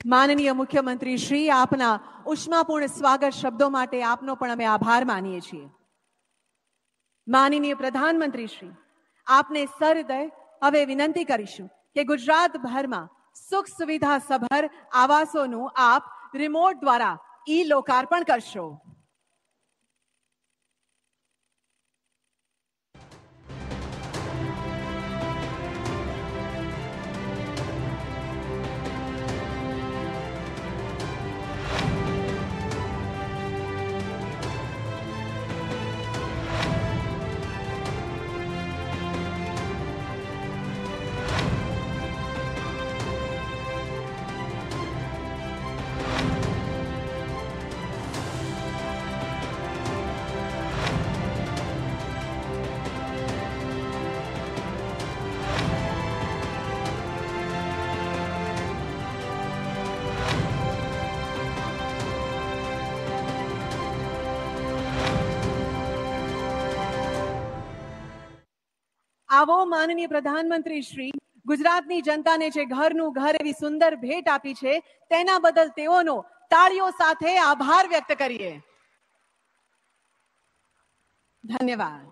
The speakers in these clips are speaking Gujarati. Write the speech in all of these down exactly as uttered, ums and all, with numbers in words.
માનનીય મુખ્યમંત્રી શ્રી, આપના ઉષ્માપૂર્ણ સ્વાગત શબ્દો માટે આપનો પણ અમે આભાર માનીએ છીએ. માનનીય પ્રધાનમંત્રી શ્રી, આપને સહૃદય હવે વિનંતી કરીશું કે ગુજરાતભરમાં સુખ સુવિધા સભર આવાસોનું આપ રિમોટ દ્વારા ઈ લોકાર્પણ કરશો. આવો માનનીય પ્રધાનમંત્રી શ્રી, ગુજરાતની જનતાને જે ઘરનું ઘર એવી સુંદર ભેટ આપી છે તેના બદલ તેઓનો તાળીઓ સાથે આભાર વ્યક્ત કરીએ. ધન્યવાદ.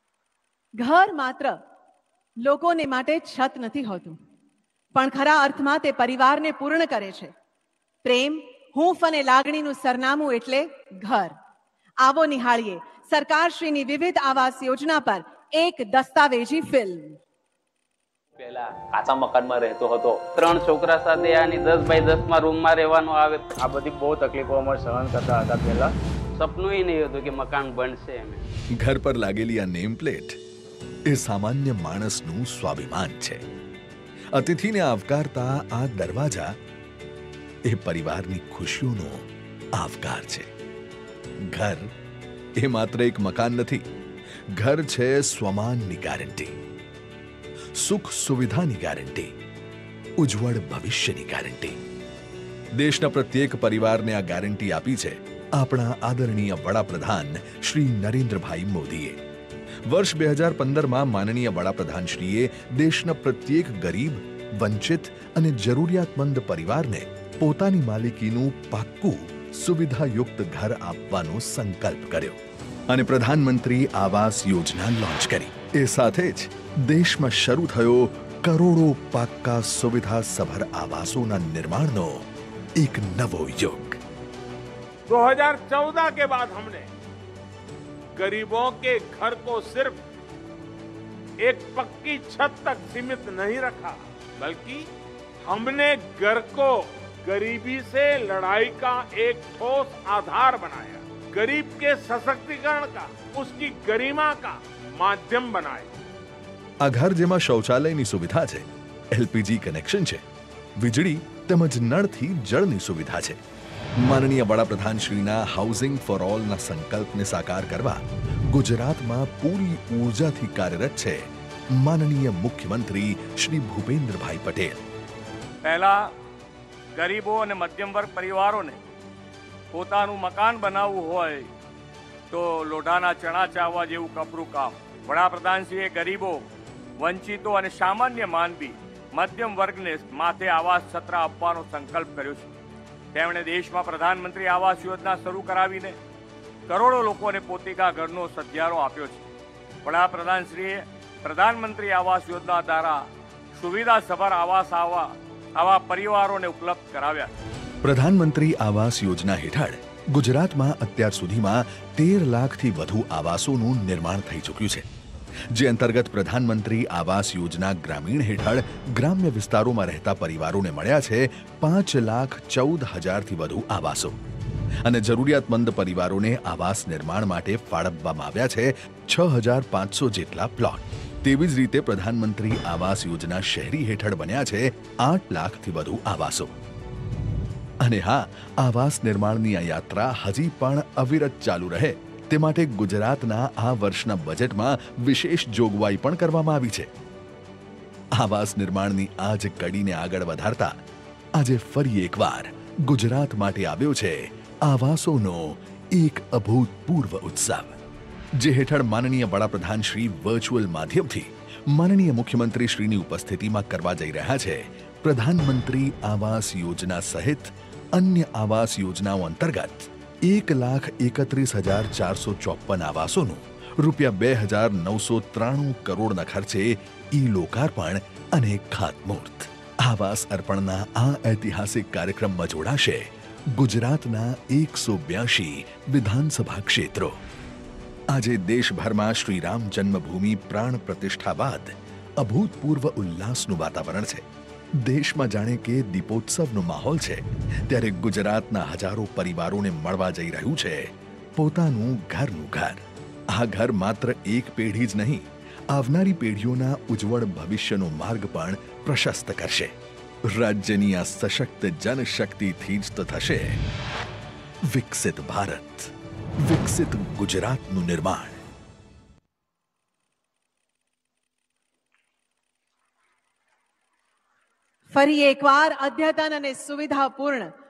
ઘર માત્ર લોકોને માટે છત નથી હોતું, પણ ખરા અર્થમાં તે પરિવારને પૂર્ણ કરે છે. પ્રેમ, હૂંફ અને લાગણીનું સરનામું એટલે ઘર. આવો નિહાળીએ સરકારશ્રીની વિવિધ આવાસ યોજના પર એક દસ્તાવેજી ફિલ્મ. પહેલા કાચા મકાનમાં રહેતો હતો. ત્રણ છોકરા સાથે આની દસ બાય દસ માં રૂમમાં રહેવાનું આવે. આ બધી બહુ તકલીફો અમે સહન કરતા હતા. પહેલા સપનું નહીં હતું કે મકાન બનશે એમ. ઘર પર લાગેલી આ નેમ પ્લેટ એ સામાન્ય માણસનું સ્વાભિમાન છે. અતિથિને આવકારતા આ દરવાજા એ પરિવારની ખુશીઓનો આવકાર છે. ઘર એ માત્ર એક મકાન નથી, ઘર છે સ્વમાનની ગેરંટી, સુખ સુવિધાની ગેરંટી, ઉજ્જવળ ભવિષ્યની ગેરંટી. દેશના પ્રત્યેક પરિવારને આ ગેરંટી આપી છે આપણા આદરણીય વડાપ્રધાન શ્રી નરેન્દ્રભાઈ મોદીએ. વર્ષ બે હજાર પંદરમાં માનનીય વડાપ્રધાનશ્રીએ દેશના પ્રત્યેક ગરીબ, વંચિત અને જરૂરિયાતમંદ પરિવારને પોતાની માલિકીનું પાક્કું સુવિધાયુક્ત ઘર આપવાનો સંકલ્પ કર્યો અને પ્રધાનમંત્રી આવાસ યોજના લોન્ચ કરી. એ સાથે જ દેશમાં શરૂ થયો કરોડો પાક્કા સુવિધા સભર આવાસોના નિર્માણનો એક નવો યુગ. दो हज़ार चौदह के बाद हमने गरीबों के घर को सिर्फ एक पक्की छत तक सीमित नहीं रखा, बल्कि हमने घर को गरीबी से लड़ाई का एक ठोस आधार बनाया, गरीब के सशक्तिकरण का, उसकी गरिमा का माध्यम बनाया. આ ઘર જેમાં શૌચાલયની સુવિધા છે, એલપીજી કનેક્શન છે, વીજળી તેમજ નળથી જળની સુવિધા છે. માનનીય વડાપ્રધાન શ્રીના હાઉસિંગ ફોર ઓલના સંકલ્પને સાકાર કરવા ગુજરાતમાં પૂરી ઉર્જાથી કાર્યરત છે માનનીય મુખ્યમંત્રી શ્રી ભૂપેન્દ્રભાઈ પટેલ. પહેલા ગરીબો અને મધ્યમ વર્ગ પરિવારોને પોતાનું મકાન બનાવવું હોય તો લોઢાના ચણા ચાવવા જેવું કપરું કામ. વડાપ્રધાનશ્રીએ ગરીબો, વંચિતો અને સામાન્ય માનવી મધ્યમ વર્ગને માથે આવાસ છત્ર આપવાનો સંકલ્પ કર્યો છે. તેમણે દેશમાં પ્રધાનમંત્રી આવાસ યોજના શરૂ કરાવીને કરોડો લોકોને પોતિકા ઘરનો સધિયારો આપ્યો છે. વડાપ્રધાનશ્રીએ પ્રધાનમંત્રી આવાસ યોજના દ્વારા સુવિધા સભર આવાસ આવા આવા પરિવારોને ઉપલબ્ધ કરાવ્યા. પ્રધાનમંત્રી આવાસ યોજના હેઠળ ગુજરાતમાં અત્યાર સુધીમાં તેર લાખથી વધુ આવાસોનું નિર્માણ થઈ ચૂક્યું છે, જે અંતર્ગત પ્રધાનમંત્રી આવાસ યોજના ગ્રામીણ હેઠળ ગ્રામ્ય વિસ્તારોમાં રહેતા પરિવારોને મળ્યા છે પાંચ લાખ ચૌદ હજારથી વધુ આવાસો અને જરૂરિયાતમંદ પરિવારોને આવાસ નિર્માણ માટે ફાળવવામાં આવ્યા છે છ હજાર પાંચસો જેટલા પ્લોટ. તેવી જ રીતે પ્રધાનમંત્રી આવાસ યોજના શહેરી હેઠળ બન્યા છે આઠ લાખથી વધુ આવાસો. અને હા, આવાસ નિર્માણની આ યાત્રા હજી પણ અવિરત ચાલુ રહે તે માટે ગુજરાતના આ વર્ષના બજેટમાં વિશેષ જોગવાઈ પણ કરવામાં આવી છે. આવાસ નિર્માણની આ જ કડીને આગળ વધારતા આજે ફરી એકવાર ગુજરાત માટે આવ્યો છે આવાસોનો એક અભૂતપૂર્વ ઉત્સવ, જે હેઠળ માનનીય વડાપ્રધાન શ્રી વર્ચ્યુઅલ માધ્યમથી માનનીય મુખ્યમંત્રી શ્રીની ઉપસ્થિતિમાં કરવા જઈ રહ્યા છે પ્રધાનમંત્રી આવાસ યોજના સહિત અન્ય આવાસ યોજનાઓ અંતર્ગત એક લાખ એકત્રીસ હજાર ચારસો ચોપન આવાસોનું રૂપિયા બે હજાર નવસો ત્રાણું કરોડના ખર્ચે ઈ લોકાર્પણ અને ખાતમુહૂર્ત. આવાસ અર્પણના આ ઐતિહાસિક કાર્યક્રમમાં જોડાશે ગુજરાતના એકસો બ્યાસી વિધાનસભા ક્ષેત્રો. આજે દેશભરમાં શ્રી રામ જન્મભૂમિ પ્રાણ પ્રતિષ્ઠા બાદ અભૂતપૂર્વ ઉલ્લાસનું વાતાવરણ છે. દેશમાં જાણે કે દીપોત્સવનો માહોલ છે, ત્યારે ગુજરાતના હજારો પરિવારોને મળવા જઈ રહ્યું છે પોતાનું ઘરનું ઘર. આ ઘર માત્ર એક પેઢી જ નહીં, આવનારી પેઢીઓના ઉજ્જવળ ભવિષ્યનો માર્ગ પણ પ્રશસ્ત કરશે. રાજ્યની આ સશક્ત જનશક્તિથી જ તો થશે વિકસિત ભારત, વિકસિત ગુજરાતનું નિર્માણ. ફરી એકવાર અદ્યતન અને સુવિધાપૂર્ણ